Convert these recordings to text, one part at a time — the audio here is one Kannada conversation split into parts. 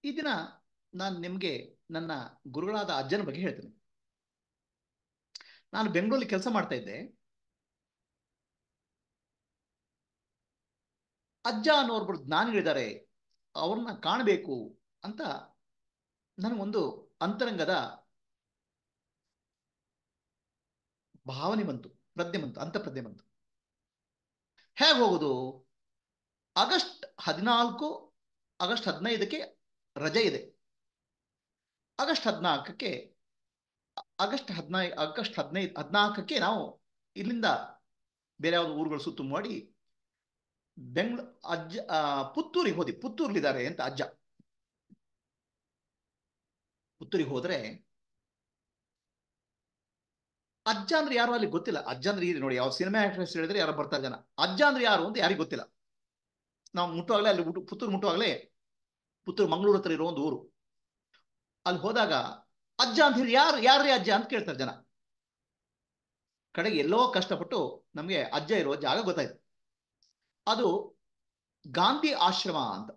ಈ ದಿನ ನಾನು ನಿಮಗೆ ನನ್ನ ಗುರುಗಳಾದ ಅಜ್ಜನ ಬಗ್ಗೆ ಹೇಳ್ತೇನೆ. ನಾನು ಬೆಂಗಳೂರಲ್ಲಿ ಕೆಲಸ ಮಾಡ್ತಾ ಇದ್ದೆ. ಅಜ್ಜ ಅನ್ನೋರ್ಬರು ಜ್ಞಾನಿಗಳಿದ್ದಾರೆ, ಅವ್ರನ್ನ ಕಾಣಬೇಕು ಅಂತ ನನಗೊಂದು ಅಂತರಂಗದ ಭಾವನೆ ಬಂತು, ಪ್ರಜ್ಞೆ ಬಂತು, ಅಂತಃಪ್ರಜ್ಞೆ ಬಂತು. ಹೇಗೆ ಹೋಗುದು? ಆಗಸ್ಟ್ 14, ಆಗಸ್ಟ್ 15ಕ್ಕೆ ರಜೆ ಇದೆ. ಆಗಸ್ಟ್ 14ಕ್ಕೆ ಆಗಸ್ಟ್ 14ಕ್ಕೆ ನಾವು ಇಲ್ಲಿಂದ ಬೇರೆ ಯಾವ್ದು ಊರುಗಳು ಸುತ್ತು ಮಾಡಿ ಅಜ್ಜ ಪುತ್ತೂರಿಗೆ ಹೋದಿ. ಪುತ್ತೂರ್ಲಿದ್ದಾರೆ ಅಂತ ಅಜ್ಜ. ಪುತ್ತೂರಿಗೆ ಹೋದ್ರೆ ಅಜ್ಜ ಅಂದ್ರೆ ಯಾರು ಅಲ್ಲಿ ಗೊತ್ತಿಲ್ಲ. ಅಜ್ಜ ಅಂದ್ರೆ ಇದು ನೋಡಿ, ಯಾವ ಸಿನಿಮಾ ಆಕ್ಟ್ರೆಸ್ ಹೇಳಿದ್ರೆ ಯಾರು ಬರ್ತಾರೆ ಜನ. ಅಜ್ಜ ಅಂದ್ರೆ ಯಾರು ಅಂತ ಯಾರಿಗೂ ಗೊತ್ತಿಲ್ಲ. ನಾವು ಮುಟ್ಟುವಾಗಲೇ ಅಲ್ಲಿ ಪುತ್ತೂರು ಮುಟ್ಟುವಾಗಲೇ, ಪುತ್ತೂರು ಮಂಗಳೂರು ಹತ್ರ ಇರೋ ಒಂದು ಊರು. ಅಲ್ಲಿ ಹೋದಾಗ ಅಜ್ಜ ಅಂತ ಹೇಳಿ ಯಾರ್ರೀ ಅಜ್ಜ ಅಂತ ಕೇಳ್ತಾರೆ ಜನ. ಕಡೆಗೆ ಎಲ್ಲೋ ಕಷ್ಟಪಟ್ಟು ನಮಗೆ ಅಜ್ಜ ಇರೋ ಜಾಗ ಗೊತ್ತಾಯ್ತು. ಅದು ಗಾಂಧಿ ಆಶ್ರಮ ಅಂತ.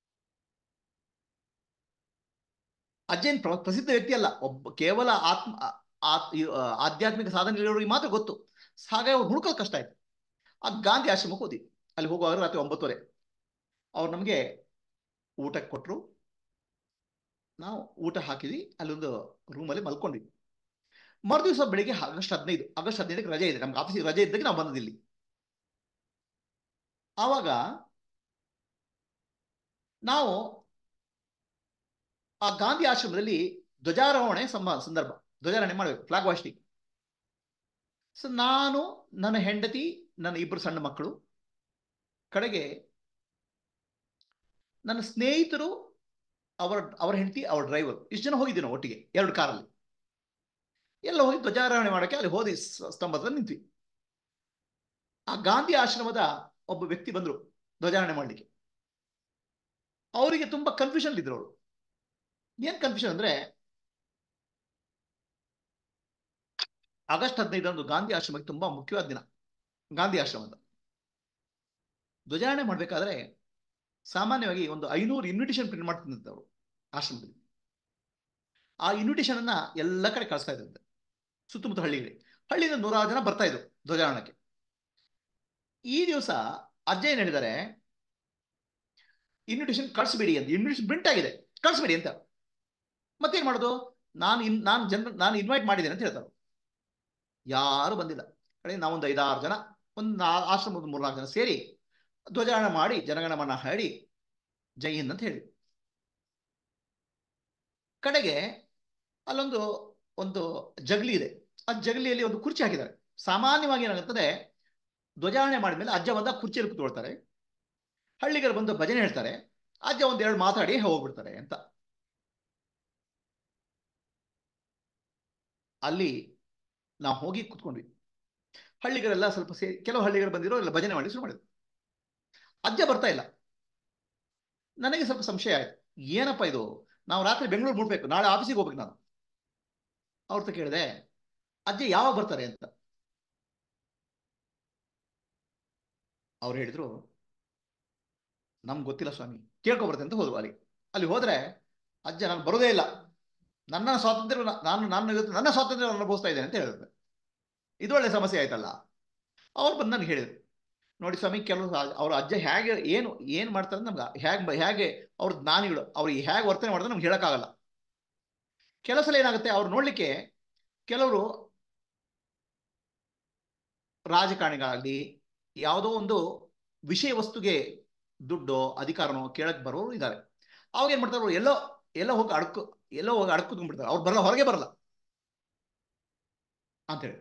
ಅಜ್ಜನ್ ಪ್ರಸಿದ್ಧ ವ್ಯಕ್ತಿ ಅಲ್ಲ, ಒಬ್ಬ ಕೇವಲ ಆಧ್ಯಾತ್ಮಿಕ ಸಾಧನೆಗಳಿರೋರಿಗೆ ಮಾತ್ರ ಗೊತ್ತು. ಹಾಗಾಗಿ ಅವ್ರು ಹುಡುಕೋದು ಕಷ್ಟ ಆಯ್ತು. ಆ ಗಾಂಧಿ ಆಶ್ರಮಕ್ಕೆ ಹೋದ್ವಿ. ಅಲ್ಲಿ ಹೋಗುವಾಗ ರಾತ್ರಿ 9:30 ಅವ್ರು ನಮಗೆ ಊಟಕ್ಕೆ ಕೊಟ್ಟರು. ನಾವು ಊಟ ಹಾಕಿದ್ವಿ, ಅಲ್ಲೊಂದು ರೂಮಲ್ಲಿ ಮಲ್ಕೊಂಡ್ವಿ. ಮರುದಿವಸ ಬೆಳಿಗ್ಗೆ ಆಗಸ್ಟ್ 15ಕ್ಕೆ ರಜೆ ಇದೆ, ನಮ್ಗೆ ಆಫೀಸಿಗೆ ರಜೆ ಇದ್ದಾಗ ನಾವು ಬಂದಿಲ್ಲಿ. ಆವಾಗ ನಾವು ಆ ಗಾಂಧಿ ಆಶ್ರಮದಲ್ಲಿ ಧ್ವಜಾರೋಹಣೆ ಸಂದರ್ಭ, ಧ್ವಜಾರೋಹಣೆ ಮಾಡಬೇಕು, ಫ್ಲಾಗ್ ಹಾಸ್ಟಿಂಗ್. ಸೊ ನಾನು, ನನ್ನ ಹೆಂಡತಿ, ನನ್ನ 2 ಸಣ್ಣ ಮಕ್ಕಳು, ಕಡೆಗೆ ನನ್ನ ಸ್ನೇಹಿತರು, ಅವರ ಹೆಂಡತಿ, ಅವರ ಡ್ರೈವರ್, ಇಷ್ಟು ಜನ ಹೋಗಿದ್ವಿ ನಾವು ಒಟ್ಟಿಗೆ 2 ಕಾರಲ್ಲಿ. ಎಲ್ಲ ಹೋಗಿ ಧ್ವಜಾರೋಹಣೆ ಮಾಡೋಕ್ಕೆ ಅಲ್ಲಿ ಹೋದಿ ಸ್ತಂಭದಲ್ಲಿ ನಿಂತ್ವಿ. ಆ ಗಾಂಧಿ ಆಶ್ರಮದ ಒಬ್ಬ ವ್ಯಕ್ತಿ ಬಂದರು ಧ್ವಜಾರೋಹಣೆ ಮಾಡಲಿಕ್ಕೆ. ಅವರಿಗೆ ತುಂಬಾ ಕನ್ಫ್ಯೂಷನ್ ಇದ್ರು ಅವರು. ಏನ್ ಕನ್ಫ್ಯೂಷನ್ ಅಂದ್ರೆ, ಆಗಸ್ಟ್ 15 ಗಾಂಧಿ ಆಶ್ರಮಕ್ಕೆ ತುಂಬಾ ಮುಖ್ಯವಾದ ದಿನ. ಗಾಂಧಿ ಆಶ್ರಮದ ಧ್ವಜಾರೋಹಣೆ ಮಾಡಬೇಕಾದ್ರೆ ಸಾಮಾನ್ಯವಾಗಿ ಒಂದು 500 ಇನ್ವಿಟೇಷನ್ ಪ್ರಿಂಟ್ ಮಾಡ್ತಿದ್ದಂತೆ ಅವರು ಆಶ್ರಮದಲ್ಲಿ. ಆ ಇನ್ವಿಟೇಷನ್ ಅನ್ನ ಎಲ್ಲ ಕಡೆ ಕಳಿಸ್ತಾ ಇದ್ದಂತೆ, ಸುತ್ತಮುತ್ತ ಹಳ್ಳಿಯಿಂದ 100 ಜನ ಬರ್ತಾ ಇದ್ರು ಧ್ವಜಾರೋಹಣಕ್ಕೆ. ಈ ದಿವಸ ಅಜ್ಜ ಏನ್ ಹೇಳಿದ್ದಾರೆ, ಇನ್ವಿಟೇಷನ್ ಕಳಿಸ್ಬೇಡಿ ಅಂತ. ಇನ್ವಿಟೇಷನ್ ಪ್ರಿಂಟ್ ಆಗಿದೆ, ಕಳಿಸ್ಬೇಡಿ ಅಂತ. ಮತ್ತೇನ್ ಮಾಡೋದು? ನಾನು ಇನ್ವೈಟ್ ಮಾಡಿದ್ದೇನೆ ಅಂತ ಹೇಳ್ತಾರೆ. ಯಾರು ಬಂದಿಲ್ಲ. ಕಡೆ ನಾವೊಂದು 5-6 ಜನ, ಒಂದು ಆಶ್ರಮದ 3-4 ಜನ ಸೇರಿ ಧ್ವಜಾರೋಹಣ ಮಾಡಿ ಜನಗಣಮನ ಹಾಡಿ ಜೈ ಹಿಂದ್ ಅಂತ ಹೇಳಿ. ಕಡೆಗೆ ಒಂದು ಜಗಲಿ ಇದೆ. ಆ ಜಗಲಿಯಲ್ಲಿ ಒಂದು ಕುರ್ಚಿ ಹಾಕಿದ್ದಾರೆ. ಸಾಮಾನ್ಯವಾಗಿ ಏನಾಗುತ್ತದೆ, ಧ್ವಜಾರೋಹಣೆ ಮಾಡಿದ್ಮೇಲೆ ಅಜ್ಜ ಬಂದ ಕುರ್ಚಿಯಲ್ಲಿ ಕೂತ್ಕೊಳ್ತಾರೆ, ಹಳ್ಳಿಗರು ಬಂದು ಭಜನೆ ಹೇಳ್ತಾರೆ, ಅಜ್ಜ 1-2 ಮಾತಾಡಿ ಹೋಗ್ಬಿಡ್ತಾರೆ ಅಂತ. ಅಲ್ಲಿ ನಾವು ಹೋಗಿ ಕೂತ್ಕೊಂಡ್ವಿ. ಹಳ್ಳಿಗರೆಲ್ಲ ಸ್ವಲ್ಪ ಸೇರಿ, ಕೆಲವು ಹಳ್ಳಿಗರು ಬಂದಿರೋ ಎಲ್ಲ ಭಜನೆ ಮಾಡಿ ಶುರು ಮಾಡಿದ್ರು. ಅಜ್ಜ ಬರ್ತಾ ಇಲ್ಲ. ನನಗೆ ಸ್ವಲ್ಪ ಸಂಶಯ ಆಯ್ತು, ಏನಪ್ಪ ಇದು, ನಾವು ರಾತ್ರಿ ಬೆಂಗಳೂರು ಮುಟ್ಬೇಕು, ನಾಳೆ ಆಫೀಸಿಗೆ ಹೋಗ್ಬೇಕು ನಾನು. ಅವ್ರ ಕೇಳಿದೆ, ಅಜ್ಜ ಯಾವಾಗ ಬರ್ತಾರೆ ಅಂತ. ಅವ್ರು ಹೇಳಿದ್ರು, ನಮ್ಗೆ ಗೊತ್ತಿಲ್ಲ ಸ್ವಾಮಿ, ಕೇಳ್ಕೊಬರ್ತೆ ಅಂತ ಹೋದ್ರು. ಅಲ್ಲಿ ಹೋದ್ರೆ ಅಜ್ಜ ನಾನು ಬರೋದೇ ಇಲ್ಲ, ನನ್ನ ಸ್ವಾತಂತ್ರ್ಯ ನನ್ನ ಸ್ವಾತಂತ್ರ್ಯ ಅನುಭವಿಸ್ತಾ ಇದ್ದೇನೆ ಅಂತ ಹೇಳಿದ್ರು. ಇದು ಒಳ್ಳೆ ಸಮಸ್ಯೆ ಆಯ್ತಲ್ಲ. ಅವ್ರು ಬಂದು ನನಗೆ ಹೇಳಿದ್ರು, ನೋಡಿ ಸ್ವಾಮಿ, ಕೆಲವು ಅವ್ರ ಅಜ್ಜ ಹೇಗೆ ಏನು ಮಾಡ್ತಾರೆ ನಮ್ಗೆ ಹೇಗೆ ಅವ್ರ ಜ್ಞಾನಿಗಳು, ಅವ್ರಿಗೆ ಹೇಗೆ ವರ್ತನೆ ಮಾಡಿದ್ರೆ ನಮ್ಗೆ ಹೇಳಕ್ಕಾಗಲ್ಲ. ಕೆಲವು ಸಲ ಏನಾಗುತ್ತೆ, ಅವ್ರು ನೋಡ್ಲಿಕ್ಕೆ ಕೆಲವರು ರಾಜಕಾರಣಿಗಳಾಗಲಿ ಯಾವುದೋ ಒಂದು ವಿಷಯ ವಸ್ತುಗೆ ದುಡ್ಡೋ ಅಧಿಕಾರನೋ ಕೇಳಕ್ ಬರೋರು ಇದ್ದಾರೆ. ಅವಾಗ ಏನ್ ಮಾಡ್ತಾರೆ, ಎಲ್ಲೋ ಹೋಗಿ ಅಡಕುತ್ಕೊಂಡ್ಬಿಡ್ತಾರೆ. ಅವ್ರು ಬರಲ್ಲ, ಹೊರಗೆ ಬರಲ್ಲ ಅಂತೇಳಿ.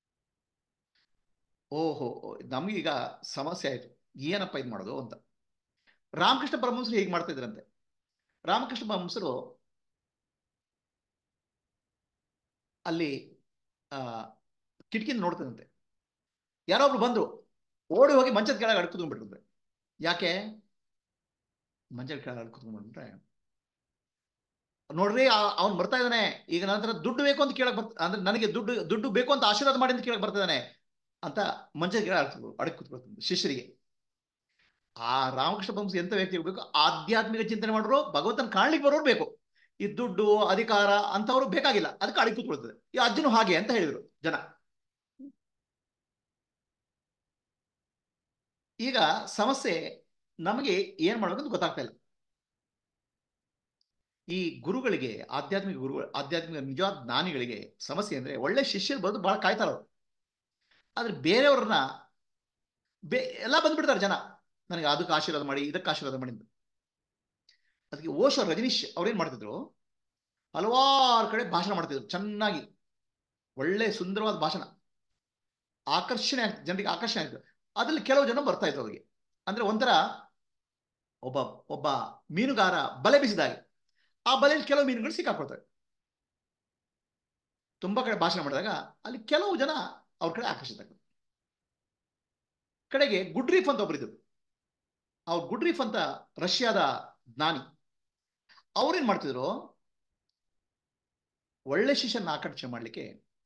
ಓಹೋ, ನಮಗೀಗ ಸಮಸ್ಯೆ ಆಯ್ತು, ಏನಪ್ಪ ಇದು ಮಾಡೋದು ಅಂತ. ರಾಮಕೃಷ್ಣ ಪರಮಹಂಸರು ಹೀಗೆ ಮಾಡ್ತಾ ಇದ್ರಂತೆ. ರಾಮಕೃಷ್ಣ ಪರಮಹಂಸರು ಅಲ್ಲಿ ಕಿಟಕಿಯಿಂದ ನೋಡ್ತಿದಂತೆ. ಯಾರೊಬ್ರು ಬಂದ್ರು, ಓಡಿ ಹೋಗಿ ಮಂಚದ ಕೆಳಗೆ ಅಡ್ಕುತ್ಕೊಂಡ್ಬಿಟ್ರಂತೆ. ಯಾಕೆ ಮಂಚದ ಕೆಳಗೆ ಅಡ್ಕುತ್ಕೊಂಡ್ಬಿಟ್ರೆ, ನೋಡ್ರಿ ಅವ್ನು ಬರ್ತಾ ಇದ್ದಾನೆ, ಈಗ ನನ್ನ ಹತ್ರ ದುಡ್ಡು ಬೇಕು ಅಂತ ಕೇಳಕ್ ಅಂದ್ರೆ ನನಗೆ ದುಡ್ಡು ಬೇಕು ಅಂತ ಆಶೀರ್ವಾದ ಮಾಡಿ ಅಂತ ಕೇಳಕ್ ಬರ್ತಾ ಇದ್ದಾನೆ ಅಂತ ಮಂಚದ ಕೆಳಗೆ ಅಡಕ್ ಕೂತ್ಕೊಳ್ತಂತೆ ಶಿಷ್ಯರಿಗೆ. ಆ ರಾಮಕೃಷ್ಣ ಪರಮಹಂಸ ಎಂತ ವ್ಯಕ್ತಿ ಇರಬೇಕು, ಆಧ್ಯಾತ್ಮಿಕ ಚಿಂತನೆ ಮಾಡೋರು, ಭಗವಂತನ ಕಾಣ್ಲಿಕ್ಕೆ ಬರೋರು ಬೇಕು. ಈ ದುಡ್ಡು ಅಧಿಕಾರ ಅಂತವ್ರು ಬೇಕಾಗಿಲ್ಲ, ಅದಕ್ಕೆ ಅಡಿಗೆ ಕೂತ್ಕೊಳ್ತದೆ. ಈ ಅಜ್ಜನು ಹಾಗೆ ಅಂತ ಹೇಳಿದ್ರು ಜನ. ಈಗ ಸಮಸ್ಯೆ ನಮಗೆ ಏನ್ ಮಾಡ್ಬೇಕಂತ ಗೊತ್ತಾಗ್ತಾ ಇಲ್ಲ. ಈ ಗುರುಗಳಿಗೆ, ಆಧ್ಯಾತ್ಮಿಕ ಗುರುಗಳು, ಆಧ್ಯಾತ್ಮಿಕ ನಿಜವಾದ ಜ್ಞಾನಿಗಳಿಗೆ ಸಮಸ್ಯೆ ಅಂದ್ರೆ ಒಳ್ಳೆ ಶಿಷ್ಯರು ಬರೋದು ಬಹಳ ಕಾಯ್ತಾರ ಅವ್ರು. ಆದ್ರೆ ಬೇರೆಯವ್ರನ್ನ ಎಲ್ಲ ಬಂದ್ಬಿಡ್ತಾರೆ ಜನ, ನನಗೆ ಅದಕ್ಕೆ ಆಶೀರ್ವಾದ ಮಾಡಿ, ಇದಕ್ಕೆ ಆಶೀರ್ವಾದ ಮಾಡಿ. ಅದಕ್ಕೆ ಓಶೋ ರಜನೀಶ್ ಅವ್ರೇನ್ ಮಾಡ್ತಿದ್ರು, ಹಲವಾರು ಕಡೆ ಭಾಷಣ ಮಾಡ್ತಿದ್ರು ಚೆನ್ನಾಗಿ, ಒಳ್ಳೆ ಸುಂದರವಾದ ಭಾಷಣ, ಆಕರ್ಷಣೆ ಆಗ್ತದೆ, ಜನರಿಗೆ ಆಕರ್ಷಣೆ ಆಗ್ತದೆ. ಅದ್ರಲ್ಲಿ ಕೆಲವು ಜನ ಬರ್ತಾ ಇದ್ರು ಅವ್ರಿಗೆ. ಅಂದ್ರೆ ಒಂಥರ ಒಬ್ಬ ಒಬ್ಬ ಮೀನುಗಾರ ಬಲೆ ಬೀಸಿದಾಗ ಆ ಬಲೆಯಲ್ಲಿ ಕೆಲವು ಮೀನುಗಳು ಸಿಕ್ಕಾಕೊಳ್ತವೆ. ತುಂಬಾ ಕಡೆ ಭಾಷಣ ಮಾಡಿದಾಗ ಅಲ್ಲಿ ಕೆಲವು ಜನ ಅವ್ರ ಕಡೆ ಆಕರ್ಷಿತ ಆಗ್ತದೆ. ಕಡೆಗೆ ಗುಡ್ರೀಫ್ ಅಂತ ಒಬ್ಬರಿದ್ರು. ಅವ್ರು ಗುಡ್ರೀಫ್ ಅಂತ ರಷ್ಯಾದ ಜ್ಞಾನಿ. ಅವ್ರೇನ್ ಮಾಡ್ತಿದ್ರು, ಒಳ್ಳೆ ಶಿಷ್ಯನ ಆಕರ್ಷಣೆ ಮಾಡ್ಲಿಕ್ಕೆ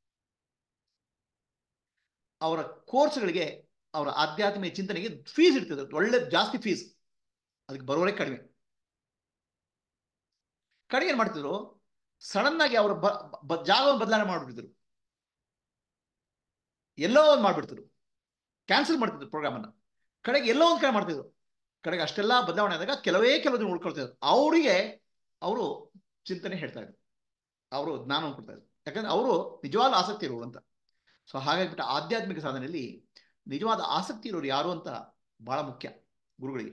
ಅವರ ಕೋರ್ಸ್ಗಳಿಗೆ, ಅವರ ಆಧ್ಯಾತ್ಮಿಕ ಚಿಂತನೆಗೆ ಫೀಸ್ ಇಡ್ತಿದ್ರು, ಒಳ್ಳೆ ಜಾಸ್ತಿ ಫೀಸ್, ಅದಕ್ಕೆ ಬರೋರೇ ಕಡಿಮೆ. ಕಡೆಗೆ ಏನ್ ಮಾಡ್ತಿದ್ರು, ಸಡನ್ ಆಗಿ ಅವರ ಜಾಗವನ್ನು ಬದಲಾವಣೆ ಮಾಡ್ಬಿಡ್ತಿದ್ರು, ಎಲ್ಲೋ ಒಂದು ಮಾಡ್ಬಿಡ್ತಿದ್ರು, ಕ್ಯಾನ್ಸಲ್ ಮಾಡ್ತಿದ್ರು ಪ್ರೋಗ್ರಾಮ್ ಅನ್ನ. ಕಡೆಗೆ ಎಲ್ಲೋ ಒಂದು ಕಡೆ ಮಾಡ್ತಿದ್ರು. ಕಡೆಗೆ ಅಷ್ಟೆಲ್ಲ ಬದಲಾವಣೆ ಆದಾಗ ಕೆಲವು ದಿನ ಉಳ್ಕೊಳ್ತಿದ್ರು. ಅವರಿಗೆ ಅವರು ಚಿಂತನೆ ಹೇಳ್ತಾ ಇದ್ರು, ಅವರು ಜ್ಞಾನವನ್ನು ಕೊಡ್ತಾ ಇದ್ರು, ಯಾಕಂದ್ರೆ ಅವರು ನಿಜವಾದ ಆಸಕ್ತಿ ಇರೋರು ಅಂತ. ಸೊ ಹಾಗಾಗಿಬಿಟ್ಟು ಆಧ್ಯಾತ್ಮಿಕ ಸಾಧನೆಯಲ್ಲಿ ನಿಜವಾದ ಆಸಕ್ತಿ ಇರೋರು ಯಾರು ಅಂತ ಬಹಳ ಮುಖ್ಯ ಗುರುಗಳಿಗೆ.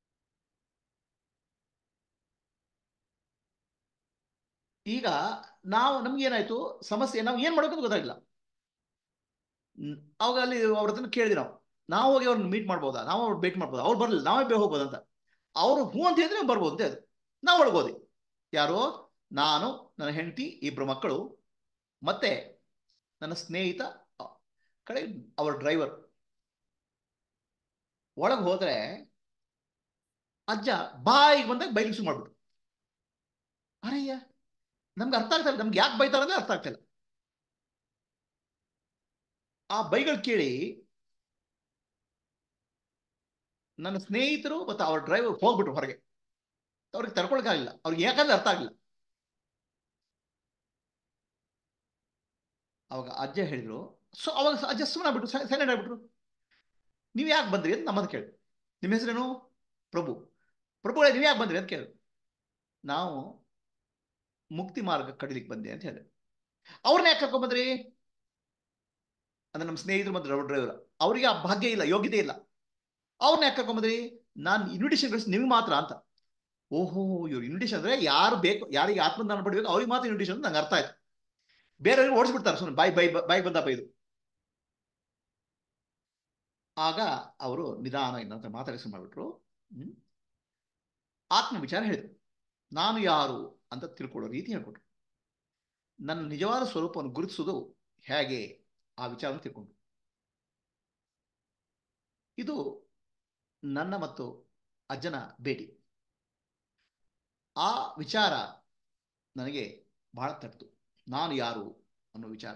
ಈಗ ನಮ್ಗೆ ಏನಾಯ್ತು ಸಮಸ್ಯೆ, ನಾವು ಏನ್ ಮಾಡೋದು ಗೊತ್ತಾಗಿಲ್ಲ. ಅವಾಗ ಅಲ್ಲಿ ಅವ್ರ ಹತ್ರ ಕೇಳಿದ್ವಿ, ನಾವು ಹೋಗಿ ಅವ್ರನ್ನ ಮೀಟ್ ಮಾಡ್ಬೋದಾ, ನಾವು ಅವ್ರು ಭೇಟಿ ಮಾಡ್ಬೋದಾ, ಅವ್ರು ಬರ್ಲಿಲ್ಲ, ನಾವೇ ಹೋಗ್ಬೋದ ಅಂತ. ಅವರು ಹೂ ಅಂತ ಹೇಳಿದ್ರೆ ಬರ್ಬೋದು ಅಂತ ಹೇಳಿದ್ರು. ನಾವು ಒಳಗೋದಿ. ಯಾರು, ನಾನು, ನನ್ನ ಹೆಂಡತಿ, ಇಬ್ರು ಮಕ್ಕಳು, ಮತ್ತೆ ನನ್ನ ಸ್ನೇಹಿತ, ಕಡೆ ಅವರ ಡ್ರೈವರ್. ಒಳಗೆ ಹೋದ್ರೆ ಅಜ್ಜ ಬಾಯಿಗೆ ಬಂದಾಗ ಬೈಲಿಗೆ ಶುರು ಮಾಡ್ಬಿಟ್ಟು, ಅರಯ್ಯ ನಮ್ಗೆ ಅರ್ಥ ಆಗ್ತಾ ಇಲ್ಲ, ನಮ್ಗೆ ಯಾಕೆ ಬೈತಾರ ಅಂದ್ರೆ ಅರ್ಥ ಆಗ್ತಾ ಇಲ್ಲ. ಆ ಬೈಗಳು ಕೇಳಿ ನನ್ನ ಸ್ನೇಹಿತರು ಮತ್ತು ಅವ್ರ ಡ್ರೈವರ್ ಹೋಗ್ಬಿಟ್ರು ಹೊರಗೆ. ಅವ್ರಿಗೆ ತಡ್ಕೊಳಕ್ಕಾಗಿಲ್ಲ, ಅವ್ರಿಗೆ ಯಾಕಂದ್ರೆ ಅರ್ಥ ಆಗಿಲ್ಲ. ಅವಾಗ ಅಜ್ಜ ಹೇಳಿದ್ರು, ಸೊ ಅವಾಗ ಅಜ್ಜ ಸುಮ್ಮನೆ ಆಗ್ಬಿಟ್ರು, ಸೈಲೆಂಟ್ ಆಗ್ಬಿಟ್ರು. ನೀವು ಯಾಕೆ ಬಂದ್ರಿ ಅಂತ ನಮ್ಮದು ಕೇಳಿ. ನಿಮ್ಮ ಹೆಸರೇನು? ಪ್ರಭು. ಪ್ರಭುಗಳೇ ನೀವು ಯಾಕೆ ಬಂದ್ರಿ ಅಂತ ಕೇಳಿದ್ರು. ನಾವು ಮುಕ್ತಿ ಮಾರ್ಗ ಕಡಿಲಿಕ್ಕೆ ಬಂದೆ ಅಂತ ಹೇಳಿದ್ರು. ಅವ್ರನ್ನ ಯಾಕೆ ಕರ್ಕೊಂಡ್ ಬಂದ್ರಿ ಅಂದ್ರೆ ನಮ್ಮ ಸ್ನೇಹಿತರು ಮತ್ತು ಡ್ರೈವರ್, ಅವರಿಗೆ ಆ ಭಾಗ್ಯ ಇಲ್ಲ, ಯೋಗ್ಯತೆ ಇಲ್ಲ. ಅವ್ರನ್ನ ಯಾಕೆ ಕರ್ಕೊಂಡ್ ಬಂದ್ರಿ? ನಾನು ಇನ್ವಿಟೇಷನ್ ಕಳಿಸಿ ನಿಮ್ಗೆ ಮಾತ್ರ ಅಂತ. ಓಹೋ, ಇವ್ರು ಇನ್ವಿಟೇಷನ್ ಅಂದ್ರೆ ಯಾರು ಬೇಕು, ಯಾರಿಗೆ ಆತ್ಮದಾನ ಪಡಿಬೇಕು ಅವ್ರಿಗೆ ಮಾತ್ರ ಇನ್ವಿಟೇಷನ್ ಅಂತ ನಂಗೆ ಅರ್ಥ ಆಯ್ತು. ಬೇರೆಯವ್ರಿಗೆ ಓಡಿಸ್ಬಿಡ್ತಾರೆ ಸುಮ್ಮನೆ, ಬಾಯಿ ಬಂದಪ್ಪ ಇದು. ಆಗ ಅವರು ನಿಧಾನ ಇನ್ನಂತ ಮಾತಾಡಿಸಿ ಮಾಡ್ಬಿಟ್ರು. ಆತ್ಮ ವಿಚಾರ ಹೇಳಿದ್ರು, ನಾನು ಯಾರು ಅಂತ ತಿಳ್ಕೊಳ್ಳೋ ರೀತಿ ಹೇಳ್ಕೊಟ್ರು. ನನ್ನ ನಿಜವಾದ ಸ್ವರೂಪವನ್ನು ಗುರುತಿಸುವುದು ಹೇಗೆ, ಆ ವಿಚಾರವನ್ನು ತಿಳ್ಕೊಂಡ್ರು. ಇದು ನನ್ನ ಮತ್ತು ಅಜ್ಜನ ಭೇಟಿ. ಆ ವಿಚಾರ ನನಗೆ ಬಹಳ ತಟ್ಟಿತು, ನಾನು ಯಾರು ಅನ್ನೋ ವಿಚಾರ.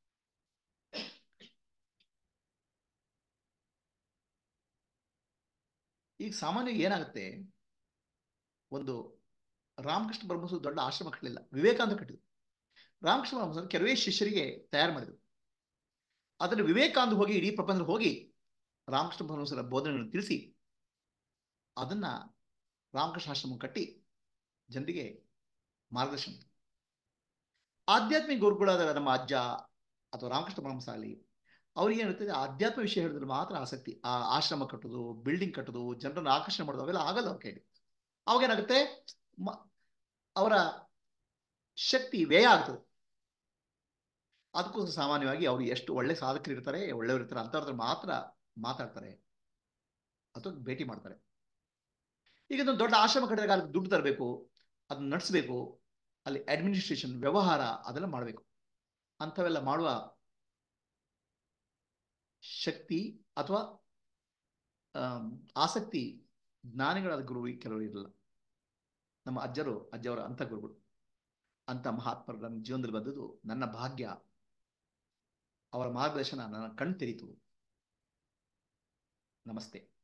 ಈಗ ಸಾಮಾನ್ಯವಾಗಿ ಏನಾಗುತ್ತೆ, ಒಂದು ರಾಮಕೃಷ್ಣ ಪರಮಹಂಸರು ದೊಡ್ಡ ಆಶ್ರಮ ಕಟ್ಟಲಿಲ್ಲ, ವಿವೇಕಾನಂದ ಕಟ್ಟಿದ್ರು. ರಾಮಕೃಷ್ಣ ಪರಮಹಂಸರು ಕೆಲವೇ ಶಿಷ್ಯರಿಗೆ ತಯಾರು ಮಾಡಿದ್ರು. ಅದನ್ನು ವಿವೇಕಾನಂದ ಹೋಗಿ ಇಡೀ ಪ್ರಪಂಚದಲ್ಲಿ ಹೋಗಿ ರಾಮಕೃಷ್ಣ ಪರಮಹಂಸರ ಬೋಧನೆಗಳನ್ನು ತಿಳಿಸಿ ಅದನ್ನ ರಾಮಕೃಷ್ಣ ಆಶ್ರಮ ಕಟ್ಟಿ ಜನರಿಗೆ ಮಾರ್ಗದರ್ಶನ. ಆಧ್ಯಾತ್ಮಿಕ ಗುರುಗಳಾದ ನಮ್ಮ ಅಜ್ಜ ಅಥವಾ ರಾಮಕೃಷ್ಣ ಪರಮಹಂಸ ಆಗಲಿ, ಅವ್ರಿಗೆ ಏನಿರ್ತದೆ, ಆಧ್ಯಾತ್ಮ ವಿಷಯ ಹೇಳಿದ್ರೆ ಮಾತ್ರ ಆಸಕ್ತಿ. ಆ ಆಶ್ರಮ ಕಟ್ಟೋದು, ಬಿಲ್ಡಿಂಗ್ ಕಟ್ಟೋದು, ಜನರನ್ನು ಆಕರ್ಷಣೆ ಮಾಡೋದು ಅವೆಲ್ಲ ಆಗಲ್ಲ ಅವ್ರ ಕೈಲಿ. ಅವಾಗ ಏನಾಗುತ್ತೆ, ಅವರ ಶಕ್ತಿ ವ್ಯಯ ಆಗ್ತದೆ. ಅದಕ್ಕೋಸ್ಕರ ಸಾಮಾನ್ಯವಾಗಿ ಅವರು ಎಷ್ಟು ಒಳ್ಳೆ ಸಾಧಕರು ಇರ್ತಾರೆ, ಒಳ್ಳೆಯವರು ಇರ್ತಾರೆ ಅಂತವ್ರ ಮಾತ್ರ ಮಾತಾಡ್ತಾರೆ ಅಥವಾ ಭೇಟಿ ಮಾಡ್ತಾರೆ. ಈಗ ಒಂದು ದೊಡ್ಡ ಆಶ್ರಮ ಕಟ್ಟಿದಾಗ ಅಲ್ಲಿ ದುಡ್ಡು ತರಬೇಕು, ಅದನ್ನ ನಡೆಸಬೇಕು, ಅಲ್ಲಿ ಅಡ್ಮಿನಿಸ್ಟ್ರೇಷನ್, ವ್ಯವಹಾರ ಅದೆಲ್ಲ ಮಾಡಬೇಕು. ಅಂಥವೆಲ್ಲ ಮಾಡುವ ಶಕ್ತಿ ಅಥವಾ ಆಸಕ್ತಿ ಜ್ಞಾನಿಗಳಾದ ಗುರು ಕೆಲವರು ಇರಲ್ಲ. ನಮ್ಮ ಅಜ್ಜವರ ಅಂಥ ಗುರುಗಳು, ಅಂಥ ಮಹಾತ್ಮರು ನನ್ನ ಜೀವನದಲ್ಲಿ ಬಂದದ್ದು ನನ್ನ ಭಾಗ್ಯ. ಅವರ ಮಾರ್ಗದರ್ಶನ ನನ್ನ ಕಣ್ ತೆರೀತು. ನಮಸ್ತೆ.